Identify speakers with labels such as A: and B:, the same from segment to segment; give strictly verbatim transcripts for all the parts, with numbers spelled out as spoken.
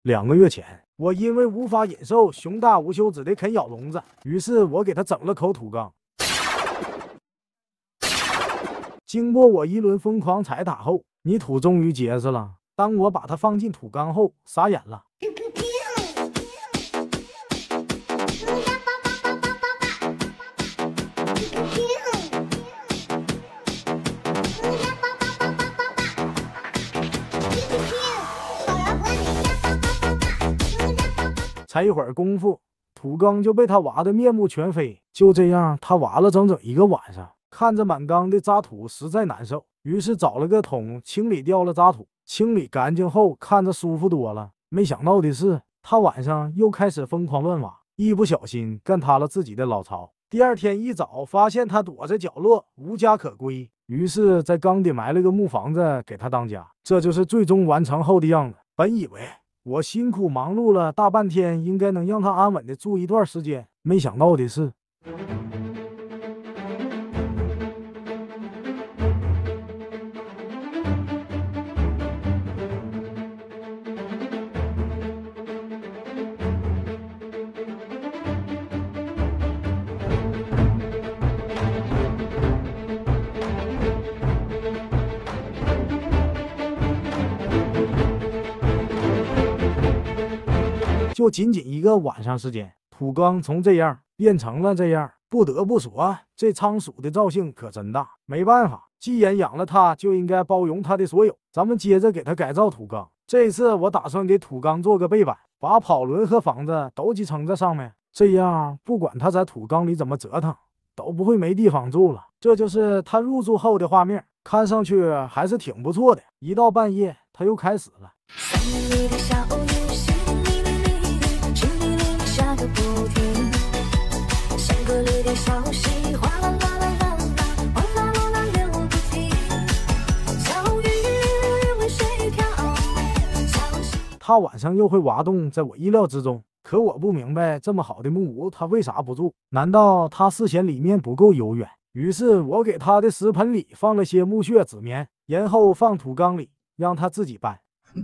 A: 两个月前，我因为无法忍受熊大无休止的啃咬笼子，于是我给他整了口土缸。经过我一轮疯狂踩踏后，泥土终于结实了。当我把它放进土缸后，傻眼了。才一会儿功夫，土缸就被他挖得面目全非。就这样，他挖了整整一个晚上，看着满缸的渣土，实在难受。于是找了个桶清理掉了渣土。清理干净后，看着舒服多了。没想到的是，他晚上又开始疯狂乱挖，一不小心干塌了自己的老巢。第二天一早，发现他躲在角落，无家可归。于是，在缸底埋了个木房子给他当家。这就是最终完成后的样子。本以为我辛苦忙碌了大半天，应该能让他安稳的住一段时间。没想到的是，就仅仅一个晚上时间，土缸从这样变成了这样。不得不说，这仓鼠的造性可真大。没办法，既然养了它，就应该包容它的所有。咱们接着给它改造土缸。这次我打算给土缸做个背板，把跑轮和房子都集成在上面，这样不管它在土缸里怎么折腾，都不会没地方住了。这就是它入住后的画面，看上去还是挺不错的。一到半夜，它又开始了。不停，像歌里的小溪，哗啦啦啦啦啦，哗啦啦啦流不停，小鱼为谁跳？他晚上又会挖洞，在我意料之中。可我不明白，这么好的木屋，他为啥不住？难道他是嫌里面不够悠远？于是我给他的食盆里放了些木屑纸棉，然后放土缸里，让他自己搬。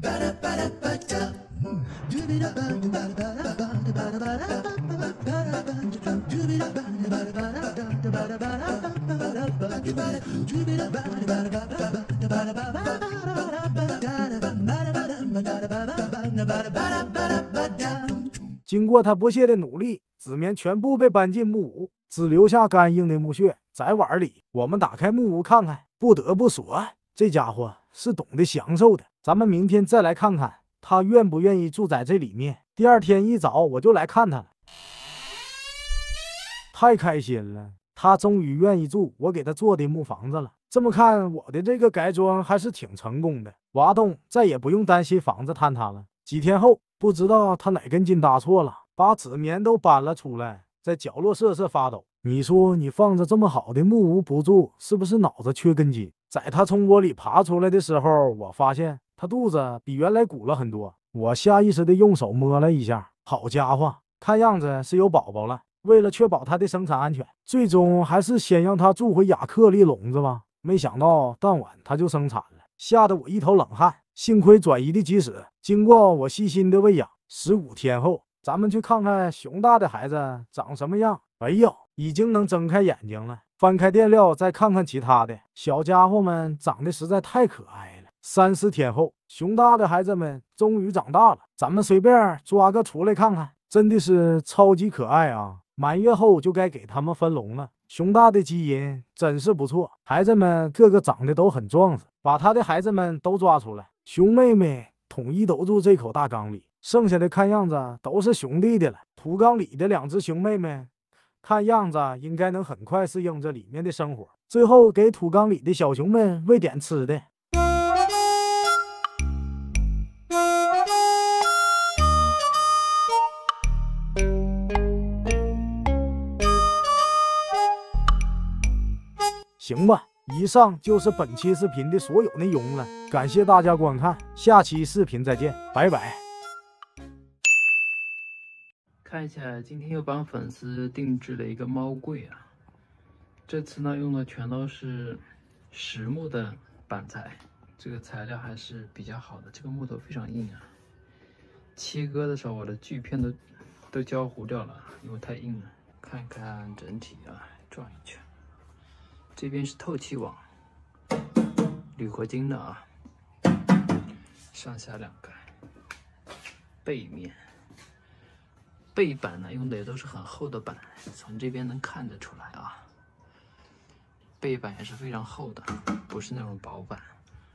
A: 经过他不懈的努力，纸棉全部被搬进木屋，只留下干硬的木屑在碗里。我们打开木屋看看，不得不说，这家伙是懂得享受的。咱们明天再来看看他愿不愿意住在这里面。第二天一早我就来看他了，太开心了，他终于愿意住我给他做的木房子了。这么看，我的这个改装还是挺成功的，挖洞再也不用担心房子坍塌了。几天后，不知道他哪根筋搭错了，把纸棉都搬了出来，在角落瑟瑟发抖。你说你放着这么好的木屋不住，是不是脑子缺根筋？在他从窝里爬出来的时候，我发现他肚子比原来鼓了很多。我下意识的用手摸了一下，好家伙，看样子是有宝宝了。为了确保他的生产安全，最终还是先让他住回亚克力笼子吧。没想到当晚他就生产了，吓得我一头冷汗。幸亏转移的及时，经过我细心的喂养，十五天后，咱们去看看熊大的孩子长什么样。哎呦，已经能睁开眼睛了。翻开垫料，再看看其他的小家伙们，长得实在太可爱了。三四天后，熊大的孩子们终于长大了，咱们随便抓个出来看看，真的是超级可爱啊！满月后就该给他们分笼了。熊大的基因真是不错，孩子们个个长得都很壮实。把他的孩子们都抓出来，熊妹妹统一都住这口大缸里，剩下的看样子都是兄弟的了。土缸里的两只熊妹妹看样子应该能很快适应这里面的生活。最后给土缸里的小熊们喂点吃的。行吧，以上就是本期视频的所有内容了，感谢大家观看，下期视频再见，拜拜。
B: 看起来今天又帮粉丝定制了一个猫柜啊，这次呢用的全都是实木的板材，这个材料还是比较好的，这个木头非常硬啊。 切割的时候，我的锯片都都焦糊掉了，因为太硬了。看看整体啊，转一圈。这边是透气网，铝合金的啊，上下两盖。背面，背板呢用的也都是很厚的板，从这边能看得出来啊。背板也是非常厚的，不是那种薄板。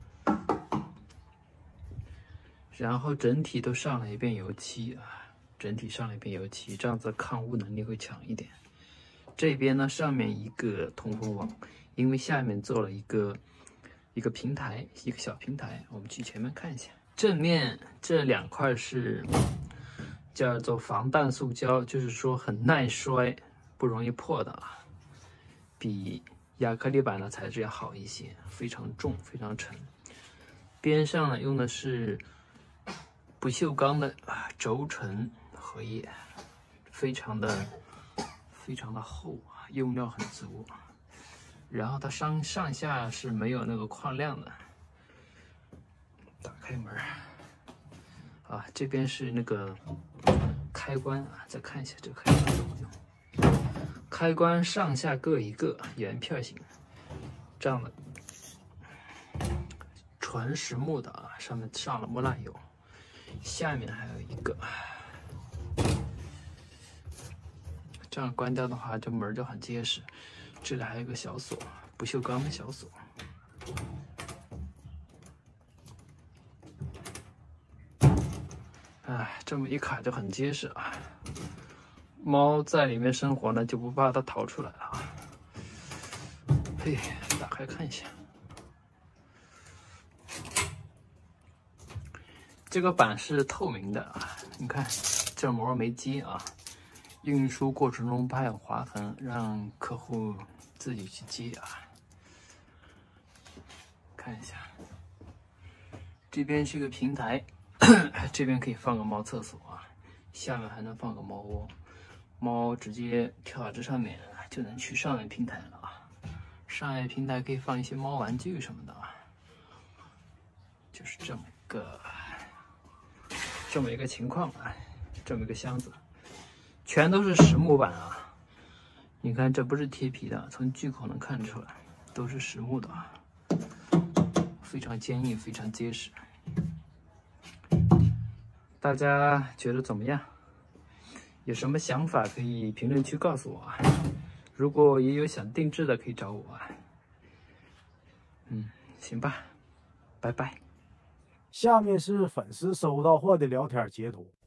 B: 然后整体都上了一遍油漆啊，整体上了一遍油漆，这样子抗污能力会强一点。这边呢，上面一个通风网，因为下面做了一个一个平台，一个小平台，我们去前面看一下。正面这两块是叫做防弹塑胶，就是说很耐摔，不容易破的啊，比亚克力板的材质要好一些，非常重，非常沉。边上呢用的是不锈钢的啊轴承荷叶，非常的非常的厚啊，用料很足。然后它上上下是没有那个框亮的。打开门啊，这边是那个开关啊，再看一下这个开关怎么用。开关上下各一个，圆片形，这样的，纯实木的啊，上面上了木蜡油，下面还有一个，这样关掉的话，这门就很结实。这里还有一个小锁，不锈钢的小锁。哎，这么一卡就很结实啊！猫在里面生活呢，就不怕它逃出来了啊。嘿，打开看一下，这个板是透明的啊，你看这膜没接啊，运输过程中怕有划痕，让客户自己去接啊。看一下，这边是个平台。这边可以放个猫厕所啊，下面还能放个猫窝，猫直接跳到这上面就能去上面平台了啊。上面平台可以放一些猫玩具什么的啊，就是这么个这么一个情况啊，这么一个箱子，全都是实木板啊。你看这不是贴皮的，从锯口能看出来，都是实木的啊，非常坚硬，非常结实。大家觉得怎么样？有什么想法可以评论区告诉我啊！如果也有想定制的，可以找我啊。嗯，行吧，拜拜。
A: 下面是粉丝收到货的聊天截图。